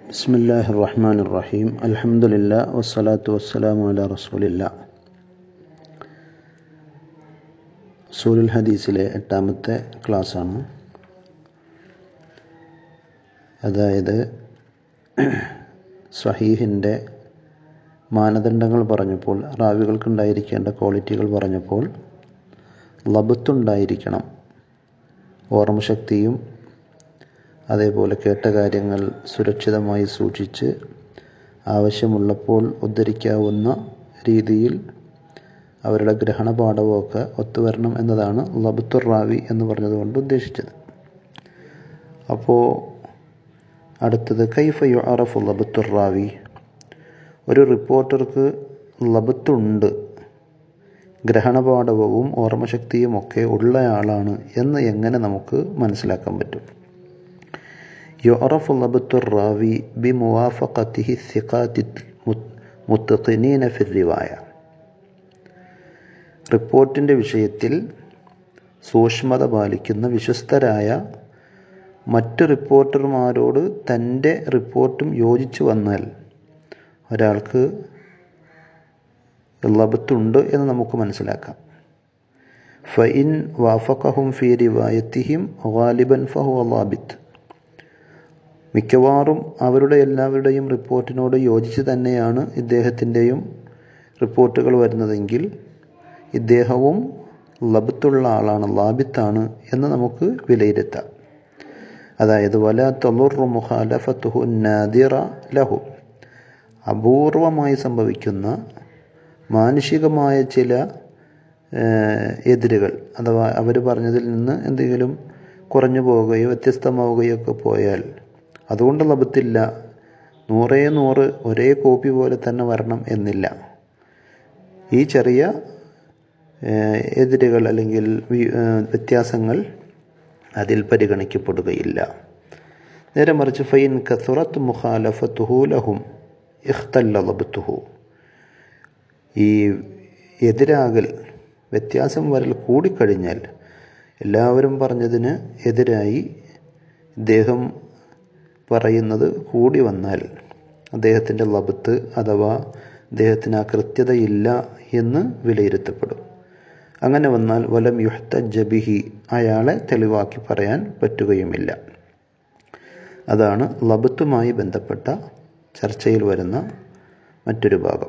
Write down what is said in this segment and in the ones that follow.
ബിസ്മില്ലാഹിർ റഹ്മാനിർ റഹീം. അൽഹംദുലില്ലാഹ് വസ്സലാത്തു വസ്സലാമു അലാ റസൂലില്ലാഹ്. ഉസൂലുൽ ഹദീസിലെ 8ാമത്തെ ക്ലാസ്സാണ്. അതായത് സ്വഹീഹിൻ്റെ മാനദണ്ഡങ്ങൾ പറഞ്ഞപ്പോൾ, റാവികൾക്കുണ്ടായിരിക്കേണ്ട ക്വാളിറ്റികൾ പറഞ്ഞപ്പോൾ, ലബ്ത്തുണ്ടായിരിക്കണം, ഓർമ്മശക്തിയും അതേപോലെ കേട്ട കാര്യങ്ങൾ സുരക്ഷിതമായി സൂക്ഷിച്ച് ആവശ്യമുള്ളപ്പോൾ ഉദ്ധരിക്കാവുന്ന രീതിയിൽ അവരുടെ ഗ്രഹണപാഠമൊക്കെ ഒത്തുവരണം എന്നതാണ് ലബ്ത്തുർ റാവി എന്ന് പറഞ്ഞതുകൊണ്ട് ഉദ്ദേശിച്ചത്. അപ്പോൾ അടുത്തത് കൈഫ യുഅറഫു ലബ്ത്തുർ റാവി. ഒരു റിപ്പോർട്ടർക്ക് ലബ്ത്തുണ്ട്, ഗ്രഹണപാഠവും ഓർമ്മശക്തിയും ഒക്കെ ഉള്ളയാളാണ് എന്ന് എങ്ങനെ നമുക്ക് മനസ്സിലാക്കാൻ പറ്റും? യുഅറഫു ലബ്ത്തുർ റാവി ബിമുവാഫഖതിഹി സിഖാതി മുത്തഖിനീന ഫിർ റിവായ. റിപ്പോർട്ടിൻ്റെ വിഷയത്തിൽ സൂക്ഷ്മത പാലിക്കുന്ന വിശ്വസ്തരായ മറ്റു റിപ്പോർട്ടർമാരോട് തൻ്റെ റിപ്പോർട്ടും യോജിച്ചു വന്നാൽ ഒരാൾക്ക് ലബ്ത്തുണ്ട് എന്ന് നമുക്ക് മനസ്സിലാക്കാം. ഫഇൻ വാഫഖഹും ഫീ റിവായത്തിഹിം ഗാലിബൻ ഫഹുവ ളാബിത്ത്. മിക്കവാറും അവരുടെ എല്ലാവരുടെയും റിപ്പോർട്ടിനോട് യോജിച്ച് തന്നെയാണ് ഇദ്ദേഹത്തിൻ്റെയും റിപ്പോർട്ടുകൾ വരുന്നതെങ്കിൽ ഇദ്ദേഹവും ലബ്ത്തുള്ള ആളാണ്, ലാബിത്താണ് എന്ന് നമുക്ക് വിലയിരുത്താം. അതായത് വലാ തളുറു മുഖാലഫത്തുഹു നാദിറ ലഹു. അപൂർവമായി സംഭവിക്കുന്ന മാനുഷികമായ ചില എതിരുകൾ, അഥവാ അവർ പറഞ്ഞതിൽ നിന്ന് എന്തെങ്കിലും കുറഞ്ഞു പോവുകയോ വ്യത്യസ്തമാവുകയോ ഒക്കെ പോയാൽ അതുകൊണ്ട് ലബ്ത്തില്ല, 100 ഒരേ കോപ്പി പോലെ തന്നെ വരണം എന്നില്ല. ഈ ചെറിയ എതിരുകൾ അല്ലെങ്കിൽ വ്യത്യാസങ്ങൾ അതിൽ പരിഗണിക്കപ്പെടുകയില്ല. നേരെ മറിച്ച് ഫൈൻ കസുറത്ത് മുഖാലഫത്തുഹു ലഹും ഇഖ്തല്ല ലബ്തുഹു. ഈ എതിരാകൽ, വ്യത്യാസം വരൽ കൂടിക്കഴിഞ്ഞാൽ, എല്ലാവരും പറഞ്ഞതിന് എതിരായി ഇദ്ദേഹം പറയുന്നത് കൂടി വന്നാൽ അദ്ദേഹത്തിൻ്റെ ലബ്ത്ത് അഥവാ അദ്ദേഹത്തിന് ആ കൃത്യതയില്ല എന്ന് വിലയിരുത്തപ്പെടും. അങ്ങനെ വന്നാൽ വലം യുഹ്തജ്ജ ബിഹി, അയാളെ തെളിവാക്കി പറയാൻ പറ്റുകയുമില്ല. അതാണ് ലബ്ത്തുമായി ബന്ധപ്പെട്ട ചർച്ചയിൽ വരുന്ന മറ്റൊരു ഭാഗം.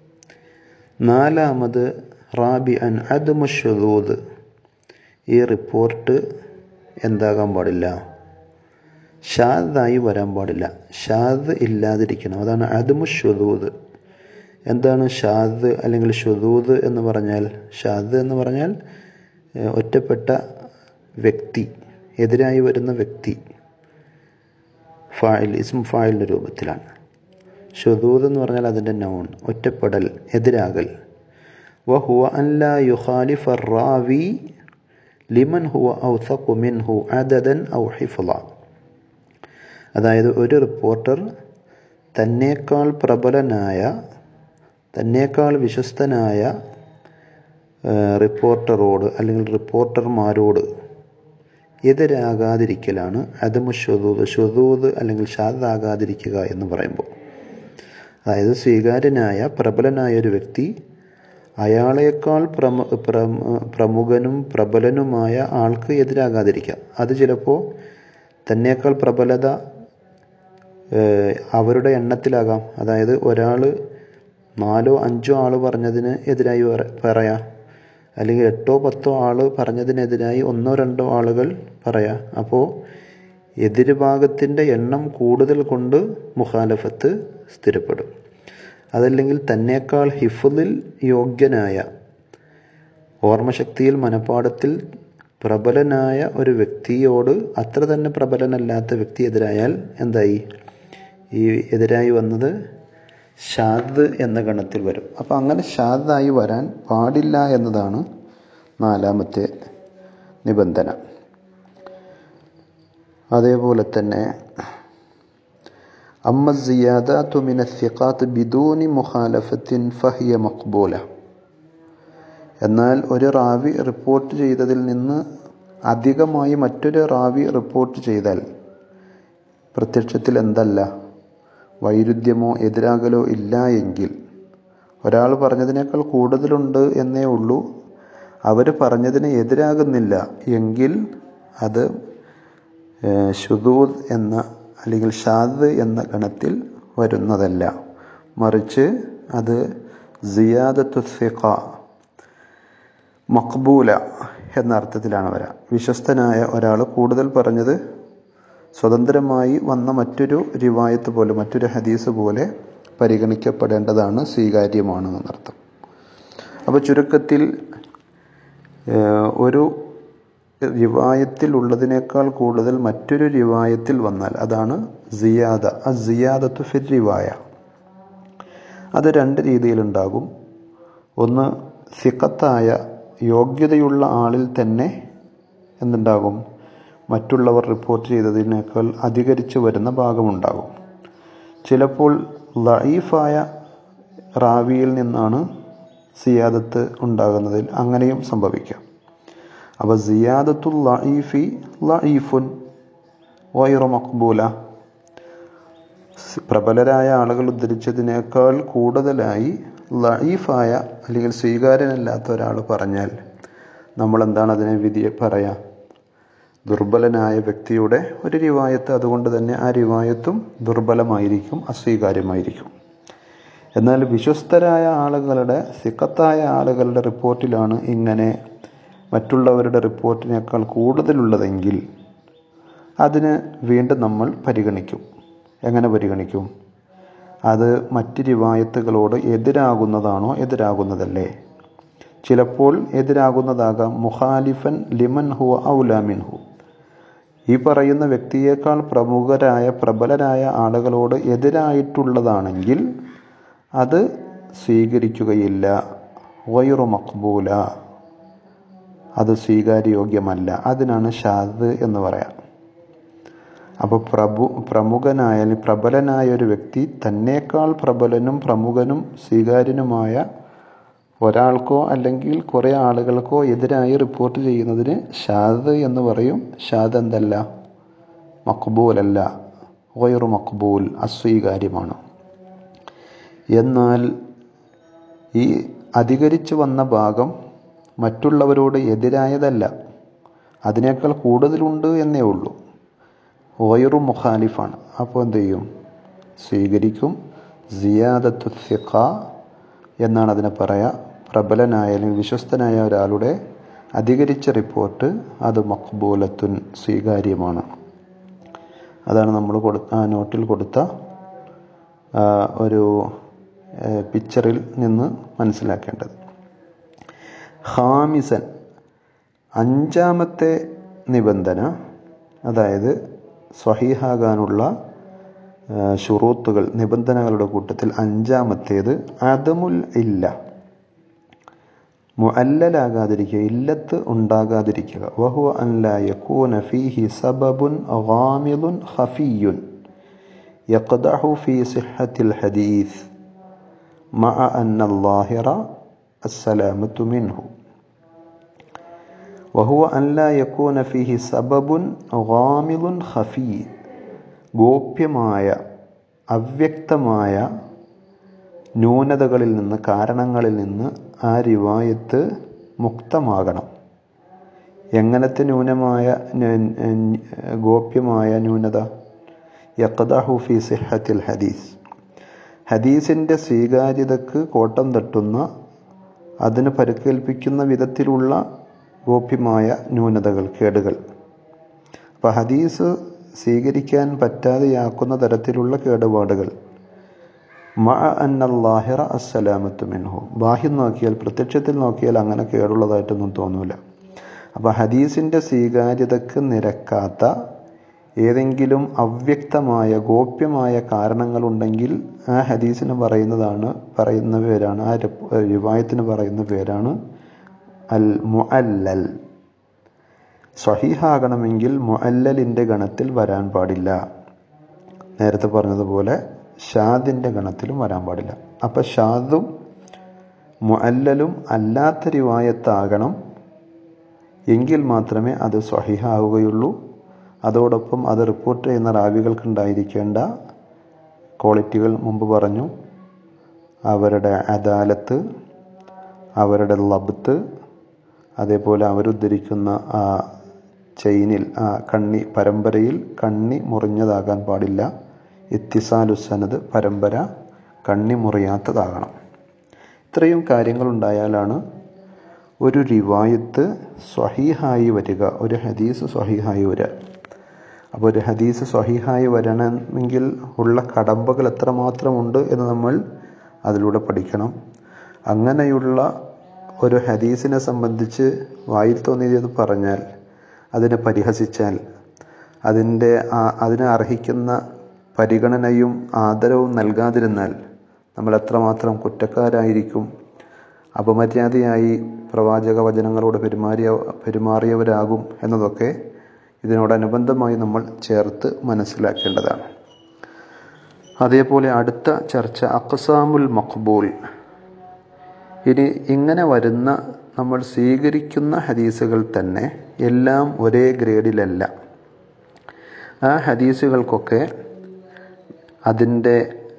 4ാമത് റാബിഅൻ അദ്മു ശുദൂദ്. ഈ റിപ്പോർട്ട് എന്താകാൻ പാടില്ല? ഷാദായി വരാൻ പാടില്ല, ഷാദ് ഇല്ലാതിരിക്കണം. അതാണ് അദ്മു ശുദൂദ്. എന്താണ് ഷാദ് അല്ലെങ്കിൽ ശുദൂദ് എന്ന് പറഞ്ഞാൽ? ഷാദ് എന്ന് പറഞ്ഞാൽ ഒറ്റപ്പെട്ട വ്യക്തി, എതിരായി വരുന്ന വ്യക്തി. ഫാഇൽ, ഇസ്ം ഫാഇലിൻ്റെ രൂപത്തിലാണ്. ശുദൂദ് എന്ന് പറഞ്ഞാൽ അതിൻ്റെ നൗൺ, ഒറ്റപ്പെടൽ, എതിരാകൽ. വഹുവ അൻ ലാ യുഖാലിഫ റാവി ലിമൻ ഹുവ ഔസഖു മിൻഹു അദദൻ ഔ ഹിഫ്ള. അതായത് ഒരു റിപ്പോർട്ടർ തന്നേക്കാൾ പ്രബലനായ, തന്നേക്കാൾ വിശ്വസ്തനായ റിപ്പോർട്ടറോട് അല്ലെങ്കിൽ റിപ്പോർട്ടർമാരോട് എതിരാകാതിരിക്കലാണ് അദമു ശുദൂദ്. ശുദൂദ് അല്ലെങ്കിൽ ഷാദാകാതിരിക്കുക എന്ന് പറയുമ്പോൾ, അതായത് സ്വീകാര്യനായ പ്രബലനായ ഒരു വ്യക്തി അയാളേക്കാൾ പ്രമുഖനും പ്രബലനുമായ ആൾക്ക് എതിരാകാതിരിക്കുക. അത് ചിലപ്പോൾ തന്നേക്കാൾ പ്രബലത അവരുടെ എണ്ണത്തിലാകാം. അതായത് ഒരാൾ 4-5 ആൾ പറഞ്ഞതിന് എതിരായി പറയാം, അല്ലെങ്കിൽ 8-10 ആൾ പറഞ്ഞതിനെതിരായി 1-2 ആളുകൾ പറയാം. അപ്പോൾ എതിർഭാഗത്തിൻ്റെ എണ്ണം കൂടുതൽ കൊണ്ട് മുഖാലഫത്ത് സ്ഥിരപ്പെടും. അതല്ലെങ്കിൽ തന്നേക്കാൾ ഹിഫ്ളിൽ യോഗ്യനായ, ഓർമ്മശക്തിയിൽ മനപ്പാടത്തിൽ പ്രബലനായ ഒരു വ്യക്തിയോട് അത്ര തന്നെ പ്രബലനല്ലാത്ത വ്യക്തി എതിരായാൽ എന്തായി? ഈ എതിരായി വന്നത് ഷാദ് എന്ന ഗണത്തിൽ വരും. അപ്പോൾ അങ്ങനെ ഷാദായി വരാൻ പാടില്ല എന്നതാണ് 4ാമത്തെ നിബന്ധന. അതേപോലെ തന്നെ അമ്മ സിയാദാതു മിന സിഖാത്ത് ബിദൂനി മുഖാലഫത്തിൻ ഫഹിയ മഖ്ബൂല. എന്നാൽ ഒരു റാവി റിപ്പോർട്ട് ചെയ്തതിൽ നിന്ന് അധികമായി മറ്റൊരു റാവി റിപ്പോർട്ട് ചെയ്താൽ പ്രത്യക്ഷത്തിൽ എന്തല്ല, വൈരുദ്ധ്യമോ എതിരാകലോ ഇല്ല എങ്കിൽ, ഒരാൾ പറഞ്ഞതിനേക്കാൾ കൂടുതലുണ്ട് എന്നേ ഉള്ളൂ, അവർ പറഞ്ഞതിന് എതിരാകുന്നില്ല എങ്കിൽ അത് ശുദൂദ് എന്ന അല്ലെങ്കിൽ ഷാദ് എന്ന ഗണത്തിൽ വരുന്നതല്ല. മറിച്ച് അത് സിയാദത്തു സിഖ മഖ്ബൂല എന്ന അർത്ഥത്തിലാണ് വരിക. വിശ്വസ്തനായ ഒരാൾ കൂടുതൽ പറഞ്ഞത് സ്വതന്ത്രമായി വന്ന മറ്റൊരു റിവായത്ത് പോലെ, മറ്റൊരു ഹദീസ് പോലെ പരിഗണിക്കപ്പെടേണ്ടതാണ്, സ്വീകാര്യമാണ് എന്നർത്ഥം. അപ്പോൾ ചുരുക്കത്തിൽ ഒരു റിവായത്തിൽ ഉള്ളതിനേക്കാൾ കൂടുതൽ മറ്റൊരു റിവായത്തിൽ വന്നാൽ അതാണ് സിയാദ. സിയാദത്തു ഫിർ റിവായ. അത് രണ്ട് രീതിയിലുണ്ടാകും. ഒന്ന്, സിഖത്തായ യോഗ്യതയുള്ള ആളിൽ തന്നെ എന്തുണ്ടാകും, മറ്റുള്ളവർ റിപ്പോർട്ട് ചെയ്തതിനേക്കാൾ അധികരിച്ച് വരുന്ന ഭാഗമുണ്ടാകും. ചിലപ്പോൾ ലഈഫായ റാവിയിൽ നിന്നാണ് സിയാദത്ത് ഉണ്ടാകുന്നതിൽ അങ്ങനെയും സംഭവിക്കാം. അപ്പോൾ സിയാദത്തുൽ ലഈഫി ലഈഫുൻ ഗൈറു മഖ്ബൂല, പ്രബലരായ ആളുകൾ ഉദ്ധരിച്ചതിനേക്കാൾ കൂടുതലായി ലഈഫായ അല്ലെങ്കിൽ സ്വീകാര്യനല്ലാത്ത ഒരാൾ പറഞ്ഞാൽ നമ്മൾ എന്താണ് അതിനെ വിധിയെ പറയാം? ദുർബലനായ വ്യക്തിയുടെ ഒരു റിവായത്ത്. അതുകൊണ്ട് തന്നെ ആ റിവായത്തും ദുർബലമായിരിക്കും, അസ്വീകാര്യമായിരിക്കും. എന്നാൽ വിശ്വസ്തരായ ആളുകളുടെ, സിഖത്തായ ആളുകളുടെ റിപ്പോർട്ടിലാണ് ഇങ്ങനെ മറ്റുള്ളവരുടെ റിപ്പോർട്ടിനേക്കാൾ കൂടുതലുള്ളതെങ്കിൽ അതിന് വീണ്ടും നമ്മൾ പരിഗണിക്കും. എങ്ങനെ പരിഗണിക്കും? അത് മറ്റ് റിവായത്തുകളോട് എതിരാകുന്നതാണോ എതിരാകുന്നതല്ലേ? ചിലപ്പോൾ എതിരാകുന്നതാകാം. മുഖാലിഫൻ ലിമൻ ഹുവ ഔലാ മിൻഹു, ഈ പറയുന്ന വ്യക്തിയേക്കാൾ പ്രമുഖരായ പ്രബലരായ ആളുകളോട് എതിരായിട്ടുള്ളതാണെങ്കിൽ അത് സ്വീകരിക്കുകയില്ല. ഗൈറു മഖ്ബൂല, അത് സ്വീകാര്യോഗ്യമല്ല. അതിനാണ് ഷാദ് എന്ന് പറയാം. അപ്പോൾ പ്രമുഖനായ പ്രബലനായ ഒരു വ്യക്തി തന്നേക്കാൾ പ്രബലനും പ്രമുഖനും സ്വീകാര്യനുമായ ഒരാൾക്കോ അല്ലെങ്കിൽ കുറേ ആളുകൾക്കോ എതിരായി റിപ്പോർട്ട് ചെയ്യുന്നതിന് ഷാദ് എന്ന് പറയും. ഷാദ് എന്തല്ല? മഖ്ബൂലല്ല, ഗൈറു മഖ്ബൂൽ, അസ്വീകാര്യമാണ്. എന്നാൽ ഈ അധികരിച്ചു വന്ന ഭാഗം മറ്റുള്ളവരോട് എതിരായതല്ല, അതിനേക്കാൾ കൂടുതലുണ്ട് എന്നേ ഉള്ളൂ, ഗൈറു മുഖാലിഫാണ്. അപ്പോൾ എന്ത് ചെയ്യും? സ്വീകരിക്കും. സിയാദത്തു സിഖ എന്നാണ് അതിനെ പറയുക. പ്രബലനായ അല്ലെങ്കിൽ വിശ്വസ്തനായ ഒരാളുടെ അധികരിച്ച റിപ്പോർട്ട് അത് മഖ്ബൂലത്തുൻ, സ്വീകാര്യമാണ്. അതാണ് നമ്മൾ ആ നോട്ടിൽ കൊടുത്ത ഒരു പിക്ചറിൽ നിന്ന് മനസ്സിലാക്കേണ്ടത്. ഖാമിസൻ, അഞ്ചാമത്തെ നിബന്ധന, അതായത് സ്വഹീഹാകാനുള്ള ശുറൂത്തുകൾ, നിബന്ധനകളുടെ കൂട്ടത്തിൽ അഞ്ചാമത്തേത് അദമുൽ ഇല്ല, മുഅല്ലലാകാതിരിക്കുക, ഇല്ലത്ത് ഉണ്ടാകാതിരിക്കുക. വഹുവ അൻ ലാ യകൂന ഫീഹി സബബുൻ ഗാമിദുൻ ഖഫിയ്യുൻ യഖ്ദഹു ഫീ സിഹ്ഹത്തിൽ ഹദീസ് മഅ അന്ന അല്ലാഹിറ അസ്സലാമത്തു മിൻഹു. വഹുവ അൻ ലാ യകൂന ഫീഹി സബബുൻ ഗാമിദുൻ ഖഫിയ്യ്, ഗോപ്യമായ അവ്യക്തമായ ന്യൂനതകളിൽ നിന്ന്, കാരണങ്ങളിൽ നിന്ന് ആ റിവായത്ത് മുക്തമാകണം. എങ്ങനത്തെ ഗോപ്യമായ ന്യൂനത? യഖ്ദഹു ഫീ സിഹ്ഹത്തിൽ ഹദീസ്, ഹദീസിൻ്റെ സ്വീകാര്യതക്ക് കോട്ടം തട്ടുന്ന, അതിന് പരിക്കേൽപ്പിക്കുന്ന വിധത്തിലുള്ള ഗോപ്യമായ ന്യൂനതകൾ, കേടുകൾ. അപ്പോൾ ഹദീസ് സ്വീകരിക്കാൻ പറ്റാതെയാക്കുന്ന തരത്തിലുള്ള കേടുപാടുകൾ. മഅ അന്നല്ലാഹിറ അസ്സലാമത്തു മിൻഹു, ബാഹ്യം നോക്കിയാൽ, പ്രത്യക്ഷത്തിൽ നോക്കിയാൽ അങ്ങനെ കേടുള്ളതായിട്ടൊന്നും തോന്നൂല. അപ്പോൾ ഹദീസിൻ്റെ സ്വീകാര്യതക്ക് നിരക്കാത്ത ഏതെങ്കിലും അവ്യക്തമായ ഗോപ്യമായ കാരണങ്ങളുണ്ടെങ്കിൽ ആ ഹദീസിന് പറയുന്ന പേരാണ്, ആ റിവായത്തിന് പറയുന്ന പേരാണ് അൽ മുഅല്ലൽ. സ്വഹീഹാകണമെങ്കിൽ മുഅല്ലലിൻ്റെ ഗണത്തിൽ വരാൻ പാടില്ല. നേരത്തെ പറഞ്ഞതുപോലെ ഷാദിൻ്റെ ഗണത്തിലും വരാൻ പാടില്ല. അപ്പം ഷാദും മുഅല്ലലും അല്ലാത്ത റിവായത്താകണം, എങ്കിൽ മാത്രമേ അത് സ്വഹീഹാവുകയുള്ളൂ. അതോടൊപ്പം അത് റിപ്പോർട്ട് ചെയ്യുന്ന റാവികൾക്കുണ്ടായിരിക്കേണ്ട ക്വാളിറ്റികൾ മുമ്പ് പറഞ്ഞു. അവരുടെ അദാലത്ത്, അവരുടെ ലബ്ത്ത്, അതേപോലെ അവരുദ്ധരിക്കുന്ന ആ ചെയിനിൽ, ആ പരമ്പരയിൽ കണ്ണി മുറിഞ്ഞതാകാൻ പാടില്ല. ഇത്തിസാലുസനദ്, പരമ്പര കണ്ണി മുറിയാത്തതാകണം. ഇത്രയും കാര്യങ്ങളുണ്ടായാലാണ് ഒരു റിവായത്ത് സ്വഹീഹായി വരിക, ഒരു ഹദീസ് സ്വഹീഹായി വരിക. അപ്പോൾ ഒരു ഹദീസ് സ്വഹീഹായി വരണമെങ്കിൽ ഉള്ള കടമ്പകൾ എത്രമാത്രമുണ്ട് എന്ന് നമ്മൾ അതിലൂടെ പഠിക്കണം. അങ്ങനെയുള്ള ഒരു ഹദീസിനെ സംബന്ധിച്ച് വായിൽ തോന്നിയത് പറഞ്ഞാൽ, അതിനെ പരിഹസിച്ചാൽ, അതിനെ അർഹിക്കുന്ന പരിഗണനയും ആദരവും നൽകാതിരുന്നാൽ നമ്മൾ എത്രമാത്രം കുറ്റക്കാരായിരിക്കും, അപമര്യാദയായി പ്രവാചക വചനങ്ങളോട് പെരുമാറിയവരാകും എന്നതൊക്കെ ഇതിനോടനുബന്ധമായി നമ്മൾ ചേർത്ത് മനസ്സിലാക്കേണ്ടതാണ്. അതേപോലെ അടുത്ത ചർച്ച അഖ്സാമുൽ മഖ്ബൂൽ. ഇനി ഇങ്ങനെ വരുന്ന നമ്മൾ സ്വീകരിക്കുന്ന ഹദീസുകൾ തന്നെ എല്ലാം ഒരേ ഗ്രേഡിലല്ല. ആ ഹദീസുകൾക്കൊക്കെ അതിൻ്റെ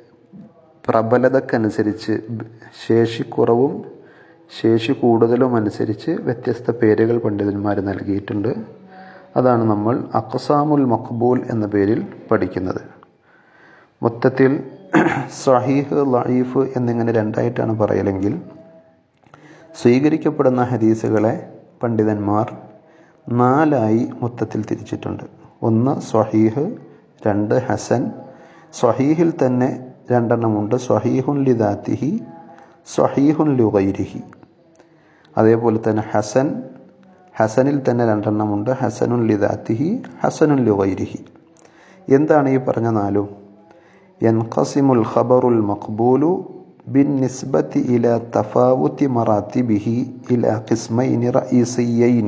പ്രബലതക്കനുസരിച്ച്, ശേഷിക്കുറവും ശേഷി കൂടുതലും അനുസരിച്ച് വ്യത്യസ്ത പേരുകൾ പണ്ഡിതന്മാർ നൽകിയിട്ടുണ്ട്. അതാണ് നമ്മൾ അഖ്സാമുൽ മഖ്ബൂൽ എന്ന പേരിൽ പഠിക്കുന്നത്. മൊത്തത്തിൽ സഹീഹ്, ലഈഫ് എന്നിങ്ങനെ രണ്ടായിട്ടാണ് പറയലെങ്കിൽ, സ്വീകരിക്കപ്പെടുന്ന ഹദീസുകളെ പണ്ഡിതന്മാർ 4ആയി മൊത്തത്തിൽ തിരിച്ചിട്ടുണ്ട്. 1 സ്വഹീഹ്, 2 ഹസൻ. സ്വഹീഹിൽ തന്നെ 2 എണ്ണമുണ്ട്. സ്വഹീഹുൻ ലിദാത്തിഹി, സ്വഹീഹുൻ ലിഗൈരിഹി. അതേപോലെ തന്നെ ഹസനിൽ തന്നെ 2 എണ്ണമുണ്ട്. ഹസനുൻ ലിദാത്തിഹി, ഹസനുൻ ലിഗൈരിഹി. എന്താണ് ഈ പറഞ്ഞ 4? യൻഖസിമുൽ ഖബറുൽ മഖ്ബൂലു ബിന്നിസ്ബത്തി ഇലാ തഫാവുതി മറാത്തിബിഹി ഇലാ ഖിസ്മൈനി റഈസിയൈനി.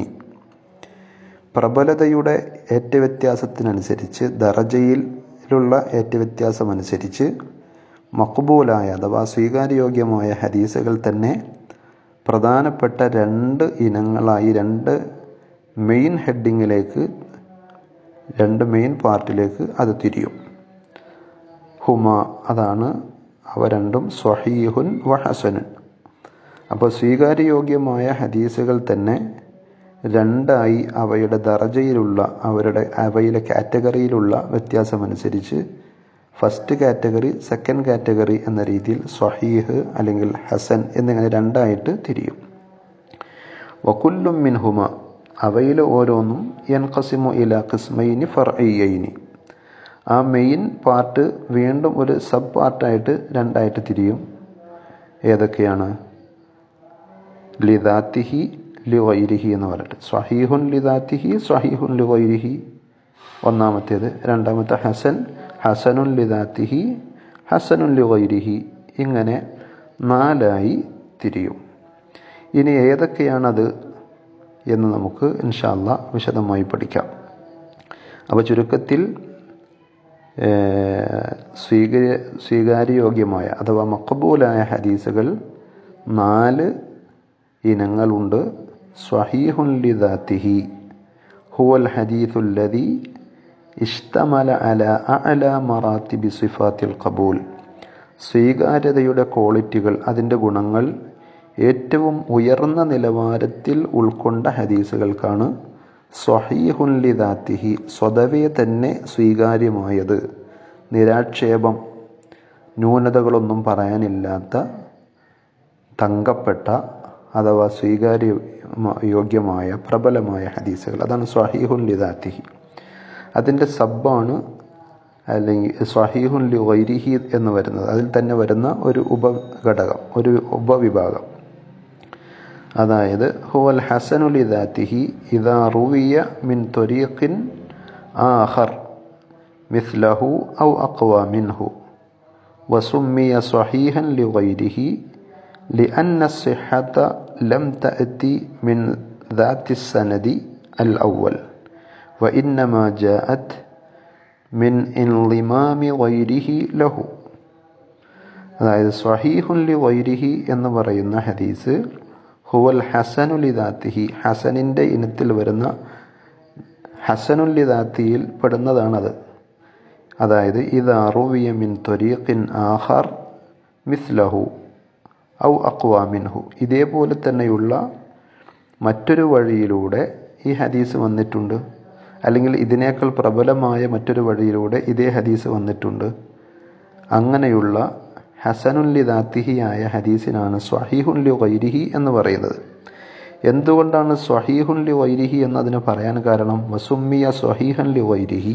പ്രബലതയുടെ ഏറ്റവ്യത്യാസത്തിനനുസരിച്ച്, ദറജയിലുള്ള ഏറ്റവ്യത്യാസമനുസരിച്ച് മഖ്ബൂലായ അഥവാ സ്വീകാര്യോഗ്യമായ ഹദീസുകൾ തന്നെ പ്രധാനപ്പെട്ട 2 ഇനങ്ങളായി, 2 മെയിൻ ഹെഡിങ്ങിലേക്ക്, 2 മെയിൻ പാർട്ടിലേക്ക് അത് തിരിയും. ഹുമ, അതാണ് അവ രണ്ടും, സ്വഹീഹുൻ വ ഹസനുൻ. അപ്പോൾ സ്വീകാര്യയോഗ്യമായ ഹദീസുകൾ തന്നെ 2ആയി അവയുടെ ദറജയിലുള്ള, അവയിലെ കാറ്റഗറിയിലുള്ള വ്യത്യാസമനുസരിച്ച് ഫസ്റ്റ് കാറ്റഗറി, സെക്കൻഡ് കാറ്റഗറി എന്ന രീതിയിൽ സ്വഹീഹ് അല്ലെങ്കിൽ ഹസൻ എന്നിങ്ങനെ 2ആയിട്ട് തിരിയും. വകുല്ലും മിൻഹുമ, അവയിൽ ഓരോന്നും യൻഖസിമു ഇലാ ഖിസ്മൈനി ഫർഇയ്യൈനി, ആ മെയിൻ പാർട്ട് വീണ്ടും ഒരു സബ് പാർട്ടായിട്ട് 2ആയിട്ട് തിരിയും. ഏതൊക്കെയാണ്? ലിദാത്തിഹി, ലിഗൈരിഹി എന്ന് പറഞ്ഞിട്ട്, സ്വഹീഹുൻ ലിദാത്തിഹി, സ്വഹീഹുൻ ലിഗൈരിഹി ഒന്നാമത്തേത്. രണ്ടാമത്തെ ഹസൻ, ഹസനുൻ ലിദാത്തിഹി, ഹസനുൻ ലിഗൈരിഹി. ഇങ്ങനെ 4ആയി തിരിയും. ഇനി ഏതൊക്കെയാണത് എന്ന് നമുക്ക് ഇൻഷാ അല്ലാഹ് വിശദമായി പഠിക്കാം. അപ്പോൾ ചുരുക്കത്തിൽ സ്വീകാര്യയോഗ്യമായ അഥവാ മഖ്ബൂലായ ഹദീസുകൾ 4 ഇനങ്ങളുണ്ട്. സ്വഹീഹുൻ ലിദാത്തിഹി ഹുവൽ ഹദീസുൽ ലദീ ഇഷ്തമല അലാ അഅലാ മറാത്തിബി സിഫാത്തിൽ ഖബൂൽ. സ്വീകാര്യതയുടെ ക്വാളിറ്റികൾ, അതിൻ്റെ ഗുണങ്ങൾ ഏറ്റവും ഉയർന്ന നിലവാരത്തിൽ ഉൾക്കൊണ്ട ഹദീസുകൾക്കാണ് സ്വഹീഹുൻ ലിദാത്തിഹി, സ്വതവേ തന്നെ സ്വീകാര്യമായത്, നിരാക്ഷേപം, ന്യൂനതകളൊന്നും പറയാനില്ലാത്ത തങ്കപ്പെട്ട അഥവാ സ്വീകാര്യയോഗ്യമായ പ്രബലമായ ഹദീസുകൾ. അതാണ് സ്വഹീഹുൻ ലിദാത്തിഹി. അതിൻ്റെ സബ്ബാണ് അല്ലെങ്കിൽ സ്വഹീഹുൻ ലിഗൈരിഹി എന്ന് വരുന്നത്. അതിൽ തന്നെ വരുന്ന ഒരു ഉപഘടകം, ഒരു ഉപവിഭാഗം. അതായത് ഹുവൽ ഹസനു ലിദാത്തിഹി ഇദാ റുവിയ മിൻ ത്വരീഖിൻ ആഖർ മിസ്ലഹു ഔ അഖ്വാ മിൻഹു വസുമ്മിയ സ്വഹീഹൻ ലിഗൈരിഹി ലിഅന്ന الصحة ലം തഅതി മിൻ ذات السند الأول وإنما جاءت من انضمام غيره له. അതായത് സ്വഹീഹുൻ ലിഗൈരിഹി എന്ന് പറയുന്ന ഹദീസ് ഹുവൽ ഹസനു ലിദാത്തിഹി, ഹസനിൻ്റെ ഇനത്തിൽ വരുന്ന ഹസനുൽ ലിദാത്തിയിൽ പെടുന്നതാണത്. അതായത് ഇദാ റുവിയ മിൻ ത്വരീഖിൻ ആഖർ മിസ്ലഹു ഔ അഖ്വാ മിൻഹു, ഇതേപോലെ തന്നെയുള്ള മറ്റൊരു വഴിയിലൂടെ ഈ ഹദീസ് വന്നിട്ടുണ്ട്, അല്ലെങ്കിൽ ഇതിനേക്കാൾ പ്രബലമായ മറ്റൊരു വഴിയിലൂടെ ഇതേ ഹദീസ് വന്നിട്ടുണ്ട്. അങ്ങനെയുള്ള ഹസനുൻ ലിദാത്തിഹി ആയ ഹദീസിനാണ് സ്വഹീഹുൻ ലി ഗൈരിഹി എന്ന് പറയുന്നത്. എന്തുകൊണ്ടാണ് സ്വഹീഹുൻ ലി ഗൈരിഹി എന്നതിന് പറയാൻ കാരണം? വസുമ്മിയ സ്വഹീഹൻ ലി ഗൈരിഹി,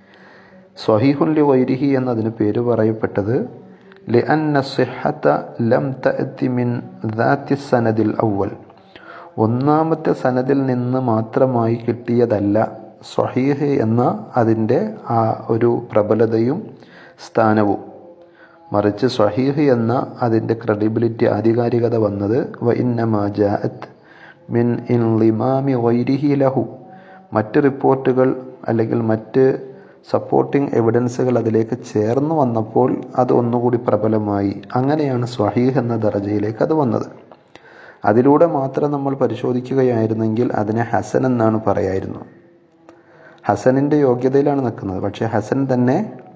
സ്വഹീഹുൻ ലി ഗൈരിഹി എന്നതിന് പേര് പറയപ്പെട്ടത് ലിഅന്ന സിഹ്ഹത ലം തഅതി മിൻ ദാത്തി സനദിൽ അവൽ, ഒന്നാമത്തെ സനദിൽ നിന്ന് മാത്രമായി കിട്ടിയതല്ല സ്വഹീഹ് എന്ന അതിൻ്റെ ആ ഒരു പ്രബലതയും സ്ഥാനവും, മറിച്ച് സ്വഹീഹ് എന്ന അതിൻ്റെ ക്രെഡിബിലിറ്റി, ആധികാരികത വന്നത് വ ഇന്നമാ ജാഅത് മിൻ ഇൻളിമാമി ഗൈരിഹി ലഹു, മറ്റ് റിപ്പോർട്ടുകൾ അല്ലെങ്കിൽ മറ്റ് സപ്പോർട്ടിംഗ് എവിഡൻസുകൾ അതിലേക്ക് ചേർന്ന് വന്നപ്പോൾ അത് ഒന്നുകൂടി പ്രബലമായി. അങ്ങനെയാണ് സ്വഹീഹ് എന്ന ദറജയിലേക്ക് അത് വന്നത്. അതിലൂടെ മാത്രം നമ്മൾ പരിശോധിക്കുകയായിരുന്നെങ്കിൽ അതിനെ ഹസൻ എന്നാണ് പറയായിരുന്നു. ഹസനിൻ്റെ യോഗ്യതയിലാണ് നിൽക്കുന്നത്. പക്ഷേ ഹസൻ തന്നെ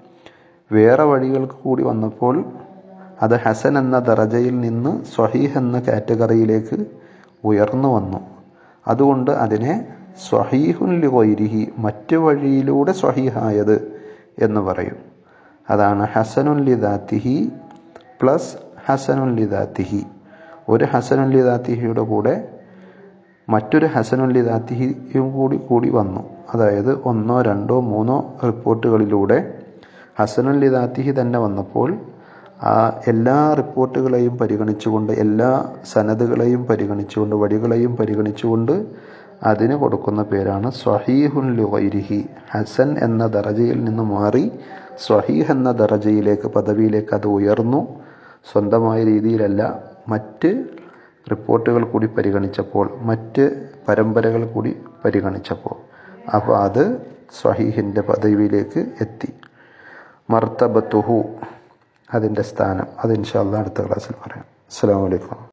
വേറെ വഴികൾക്ക് കൂടി വന്നപ്പോൾ അത് ഹസൻ എന്ന ദറജയിൽ നിന്ന് സ്വഹീഹ് എന്ന കാറ്റഗറിയിലേക്ക് ഉയർന്നു വന്നു. അതുകൊണ്ട് അതിനെ സ്വഹീഹുൻ ലി ഗൈരിഹി, മറ്റു വഴിയിലൂടെ സ്വഹീഹായത് എന്ന് പറയും. അതാണ് ഹസനുൻ ലിദാത്തിഹി പ്ലസ് ഹസനുൻ ലിദാത്തിഹി. ഒരു ഹസനുൻ ലിദാത്തിഹിയുടെ കൂടെ മറ്റൊരു ഹസനുൻ ലിദാത്തിഹിയും കൂടി വന്നു. അതായത് 1, 2, 3 റിപ്പോർട്ടുകളിലൂടെ ഹസനുൻ ലിദാത്തിഹി തന്നെ വന്നപ്പോൾ ആ എല്ലാ റിപ്പോർട്ടുകളെയും പരിഗണിച്ചുകൊണ്ട്, എല്ലാ സനദുകളെയും പരിഗണിച്ചുകൊണ്ട്, വഴികളെയും പരിഗണിച്ചുകൊണ്ട് അതിന് കൊടുക്കുന്ന പേരാണ് സ്വഹീഹുൻ ലി ഗൈരിഹി. ഹസൻ എന്ന ദറജയിൽ നിന്ന് മാറി സ്വഹീഹ് എന്ന ദറജയിലേക്ക്, പദവിയിലേക്ക് അത് ഉയർന്നു. സ്വന്തമായ രീതിയിലല്ല, മറ്റ് റിപ്പോർട്ടുകൾ കൂടി പരിഗണിച്ചപ്പോൾ, മറ്റ് പരമ്പരകൾ കൂടി പരിഗണിച്ചപ്പോൾ, അപ്പോൾ അത് സ്വഹീഹിൻ്റെ പദവിയിലേക്ക് എത്തി. മർത്തബത്തുഹു, അതിൻ്റെ സ്ഥാനം, അത് ഇൻഷാ അല്ലാഹ് അടുത്ത ക്ലാസ്സിൽ പറയാം. അസ്സലാമു അലൈക്കും.